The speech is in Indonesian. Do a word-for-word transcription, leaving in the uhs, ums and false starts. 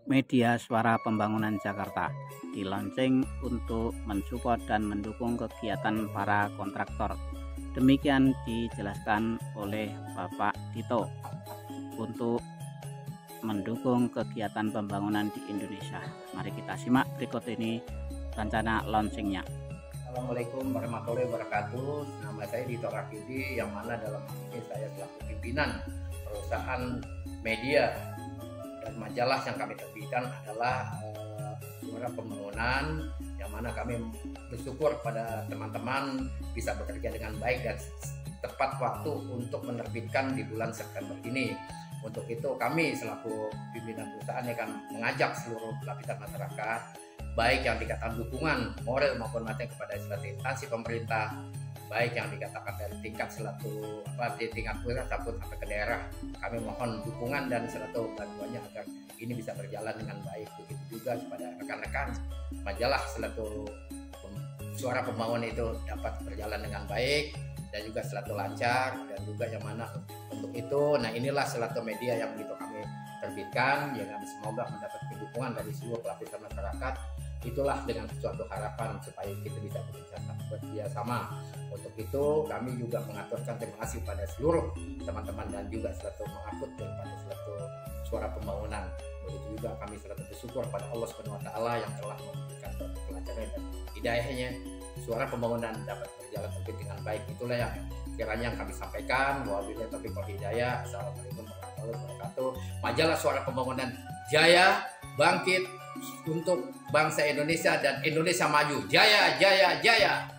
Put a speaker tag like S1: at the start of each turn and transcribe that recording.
S1: Media Suara Pembangunan Jakarta dilaunching untuk mensupport dan mendukung kegiatan para kontraktor. Demikian dijelaskan oleh Bapak Dito untuk mendukung kegiatan pembangunan di Indonesia. Mari kita simak berikut ini rencana launchingnya.
S2: Assalamualaikum warahmatullahi wabarakatuh. Nama saya Dito Rakidi, yang mana dalam hal ini saya selaku pimpinan perusahaan media dan majalah yang kami terbitkan adalah uh, Suara Pembangunan, yang mana kami bersyukur pada teman-teman bisa bekerja dengan baik dan tepat waktu untuk menerbitkan di bulan September ini. Untuk itu kami selaku pimpinan perusahaan akan mengajak seluruh lapisan masyarakat, baik yang dikatakan dukungan moral maupun materi kepada selaku instansi pemerintah, baik yang dikatakan dari tingkat selaku apa di tingkat pusat ataupun sampai ke daerah. Kami mohon dukungan dan selaku bantuannya agar ini bisa berjalan dengan baik. Begitu juga kepada rekan-rekan majalah selaku Suara Pembangunan itu dapat berjalan dengan baik dan juga selalu lancar, dan juga yang mana untuk itu, nah inilah selaku media yang begitu kami terbitkan, yang kami semoga mendapat dukungan dari seluruh lapisan masyarakat. Itulah dengan suatu harapan supaya kita bisa bekerja sama. Untuk itu kami juga mengaturkan terima kasih pada seluruh teman-teman dan juga selalu mengakut daripada selalu Suara Pembangunan. Begitu juga kami selalu bersyukur pada Allah Subhanahu Wa Taala yang telah memberikan suatu kelancaran dan hidayahnya, Suara Pembangunan dapat berjalan dengan baik. Itulah yang kiranya yang kami sampaikan. Wabillahi taufiq wal hidayah. Assalamualaikum warahmatullahi wabarakatuh. Majalah Suara Pembangunan jaya, bangkit untuk bangsa Indonesia dan Indonesia maju. Jaya, jaya, jaya.